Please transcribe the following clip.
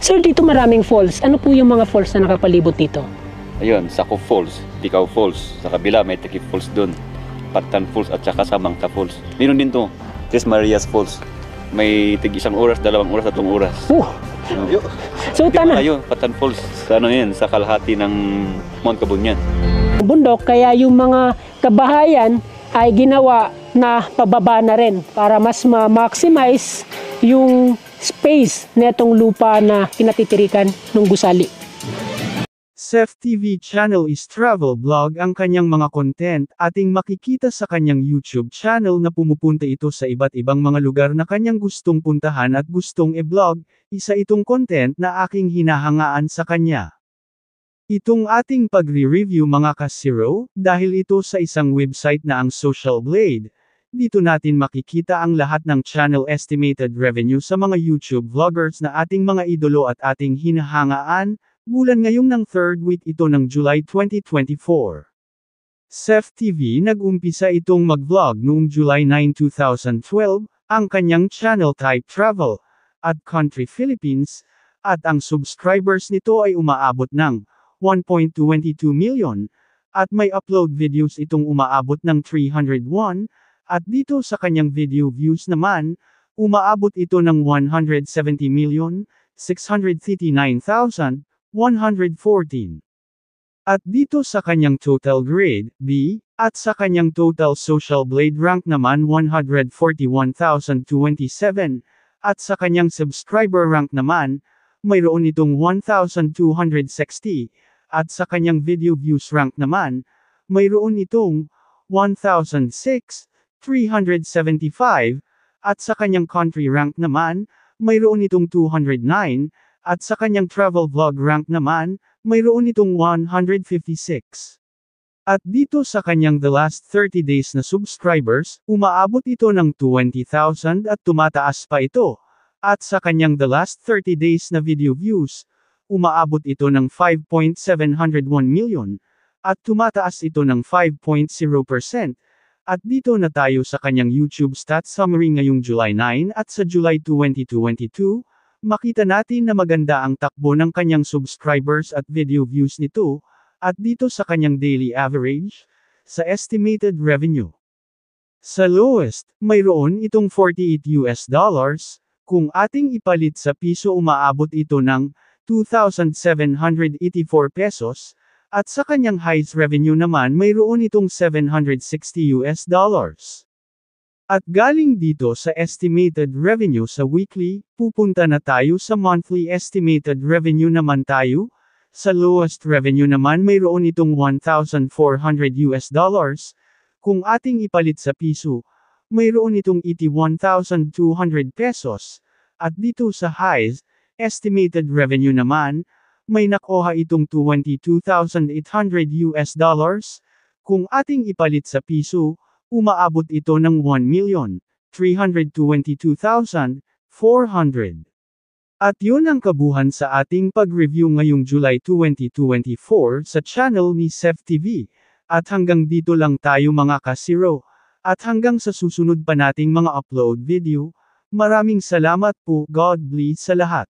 Sir, dito maraming falls. Ano po yung mga falls na nakapalibot dito? Ayun, Sako Falls, Tikaw Falls. Sa kabila may Tikip Falls doon. Patan Falls at saka Samangta Falls. Meron din to, Tres Marias Falls. May tig 1 oras, 2 oras, 3 oras. So, tana. Ayun, Patan Falls, sa ano yan, sa kalahati ng Mount Kabunyan. Bundok, kaya yung mga kabahayan ay ginawa na pababa na rin para mas ma-maximize yung space na itong lupa na kinatitirikan ng gusali. Seth TV channel is travel vlog ang kanyang mga content, ating makikita sa kanyang YouTube channel na pumupunta ito sa iba't ibang mga lugar na kanyang gustong puntahan at gustong e-vlog, isa itong content na aking hinahangaan sa kanya. Itong ating pagre-review mga ka-zero, dahil ito sa isang website na ang Social Blade, dito natin makikita ang lahat ng channel estimated revenue sa mga YouTube vloggers na ating mga idolo at ating hinahangaan, bulan ngayong ng 3rd week ito ng July 2024. Seth TV nag-umpisa itong mag-vlog noong July 9, 2012, ang kanyang channel type travel, at country Philippines, at ang subscribers nito ay umaabot ng 1.22 million, at may upload videos itong umaabot ng 301, at dito sa kanyang video views naman, umaabot ito ng 170,639,114. At dito sa kanyang total grade, B, at sa kanyang total social blade rank naman 141,027, at sa kanyang subscriber rank naman, mayroon itong 1,260, at sa kanyang video views rank naman, mayroon itong 1,006,375, at sa kanyang country rank naman, mayroon itong 209, at sa kanyang travel vlog rank naman, mayroon itong 156. At dito sa kanyang the last 30 days na subscribers, umaabot ito ng 20,000 at tumataas pa ito. At sa kanyang the last 30 days na video views, umaabot ito ng 5.701 million, at tumataas ito ng 5.0%. At dito na tayo sa kanyang YouTube stats summary ngayong July 9 at sa July 2022, makita natin na maganda ang takbo ng kanyang subscribers at video views nito, at dito sa kanyang daily average, sa estimated revenue. Sa lowest, mayroon itong $48, kung ating ipalit sa piso umaabot ito ng 2,784 pesos, at sa kanyang highest revenue naman mayroon itong $760. At galing dito sa estimated revenue sa weekly, pupunta na tayo sa monthly estimated revenue naman tayo. Sa lowest revenue naman mayroon itong $1,400. Kung ating ipalit sa piso, mayroon itong 81,200 pesos. At dito sa highest estimated revenue naman, may nakuha itong $22,800. Kung ating ipalit sa piso, umaabot ito ng 1,322,400. At yun ang kabuhan sa ating pag-review ngayong July 2024 sa channel ni Seth TV. At hanggang dito lang tayo mga ka-zero. At hanggang sa susunod pa nating mga upload video, maraming salamat po, God bless sa lahat.